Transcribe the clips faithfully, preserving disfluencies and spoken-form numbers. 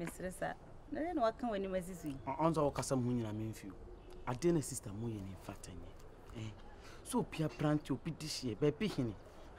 Mistressa. No, no, I can't win my sister. On the Ocasam Munia Menfield. I didn't sister Moyen in Fatany. Eh? So Pia plant to be this year, baby Henny.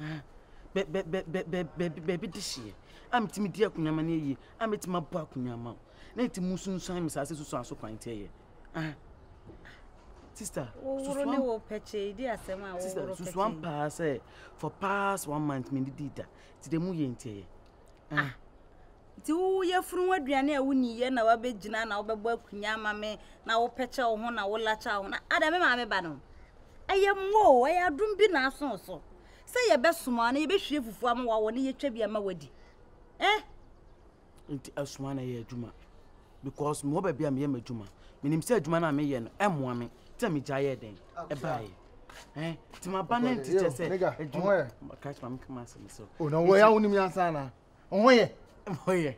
Baby this year. I'm Timmy dear Kunyamani, I'm at my back Kunyama. Let Musun Simons as so so quite here. Ah, sister, oh, Petchy, dear Sama, sister, one pass for past one month, Mindy did that. To the Muyen tea. Ah. Two year from what Diana Winnie and our bed Jana, our work Kunyama me, now Petcha or Hona or Lacha. I don't remember Banon. I am more, I have done been a so so. Say your best money, be sure for one while you be a mawadi. Eh? It's a swan a year, Juma. Because more baby, I'm a Juma. Meaning, said Jumana me and M one. Tell me, Jaya then. A buy. Eh? To my banner, teacher said, where? Catch my master. Oh, no way, I only mean Sana. Oh, yeah. Oh, yeah.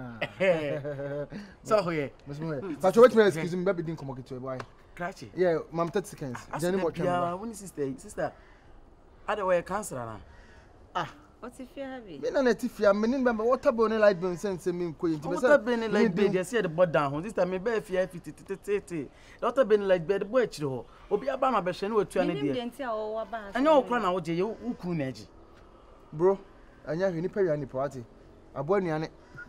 So, yeah. But what may excuse me, baby didn't come to a boy. Cratchy. Yeah, Mam, thirty seconds. Jenny, what you are, when sister, sister. Other way, cancer. Ah. What's if you have it? Men if you are meaning, but what about a light been sent to me, Queen? What have been like bed? You see the board down. This time, maybe if you have fifty. Not have been like bed, watch the whole. Or be a banner beshen with twenty. I know, Crown out you, who could edge. Bro, I never any pay any party. A boy, Yanni.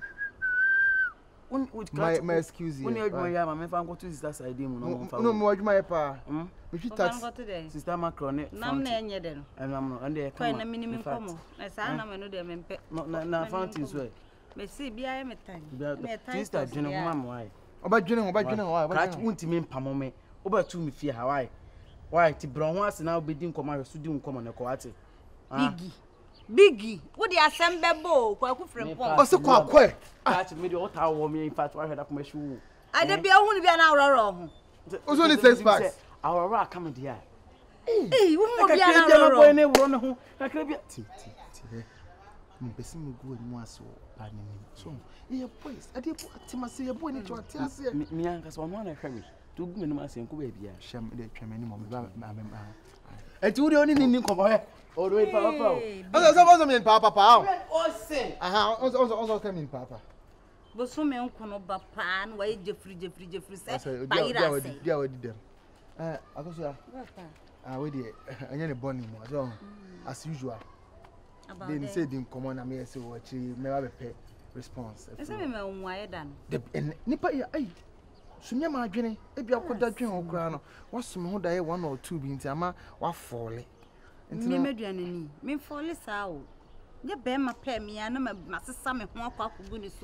My my excuse you. When you are my man, if I go to that side, no more my pa. We should touch Sister Macron. Nam near them. And I'm not under a minimum come. As I know them and fountains way. May see be I am a time. Sister General, why? About General, about General, but won't mean Pamome. Over to me fear Hawaii. Why, to brown once now bidding command to do common a coati. Biggie. Biggie, what the assemble bow, from what's the quack quack? That's me the old tower me in fact, I had up my shoe. I didn't be only be an hour wrong. Who's only six bucks? Our rock coming here. Hey, what be an hour when they run home? I could be tea, tea, tea. Missing good once so, so, yeah, boys, I did put Timothy a boy into a tear. Me, I was one I heard me. Two minutes and go baby, sham the tremendous moment. And two the only thing come away. Oh, do it, Papa. Oh, that wasn't mean, Papa. Oh, say. I also also came in, Papa. But so many uncle Papa, why Jeffrey, Jeffrey, Jeffrey said, I did them. Uh, I go, sir. I wait here. I get a bonny more, as usual. They said, didn't come on, I may say, what she may have a pay response. I said, I'm wired done. The nipper, eh? So, near my journey, if you could that dream or crown, what's some more day one or two beans, Amma, what folly. Me medianini, me folly sow. You bear my pay me, and I'm a master summer one cock of goodness.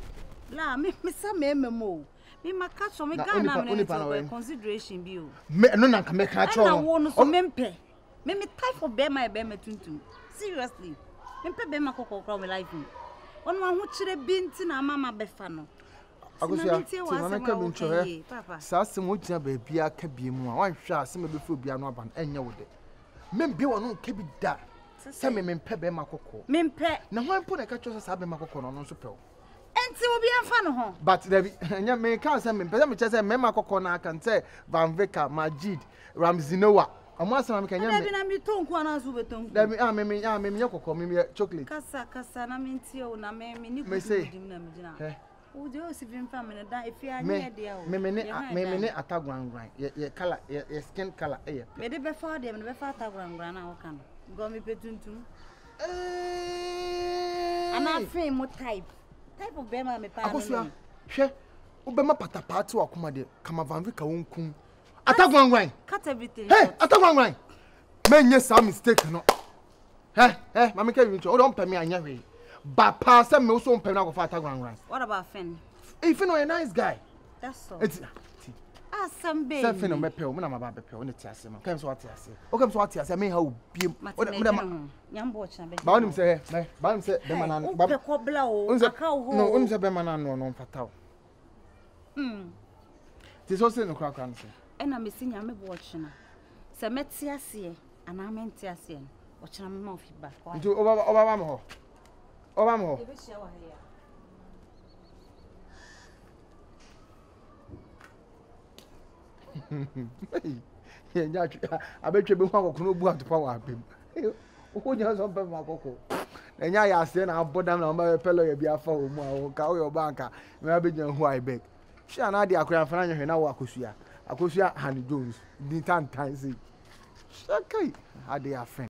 La, me, me some memo. Me, my catch on me gun consideration bill. No, no, can make catch on one or mempe. Me, me type for bear my bear tuntum. Seriously, mempe bear my cocoa from life. One one who should have been to our mamma befano. I was coming to her, Papa. Sassy would never be a cabby more. One shall see me before be an urban and you would. Men be one keep it that. Send me men pebe makoko. Men pe. Now one put a catch us have a makoko on super. And so will be a fun home. But there be and may can't send me, but me just say Memakoko I can say Van Veka, Majid, Ramzinoa. And once I can have me tongue one as we tongue. Let me, I mean, I mean, Yoko, me chocolate. Cassa, Cassa, I mean, Tio, na me, me say. Oh, Joseph family that if you are near dear, me attack one grind, your color, your skin color, eh? Maybe before them, before Tagran ran out can go me petun too. And I frame what type type of Bema me pa. She Obama patapatu or command, come Van Vika won't come. Attack one grind, cut everything. Hey, attack one grind. Men, yes, I'm mistaken. Eh, eh, Mamma came into don't pay me a never. But pass them also on penalty for Tagran rice. What about Finn? If you know a nice guy. That's so. It's ah, some baby. Some Finn on my pill. When I'm about the pill, when it's a sim. Comes what I say. Oh, comes what I say. I mean, how be. What young boy, Bound say, Bound say, Bemanan, Babla, no, Unza Bemanan, no, no, fatal. Hm. This also no crack answer. And I'm missing your watching. Sametia see, and I'm in Tiasian. Watching a mouth back. Do over over. Oh, vamos. I bet you be one of the power. Who has opened my cocoa? enya ya ase na abodam na mba pelo ya bia fa omu a ka wo your banka me abegyan hu I beg sha na de akura fa na hwe na wo akosua akosua Hanny Jones din tan tan say shakai ade afen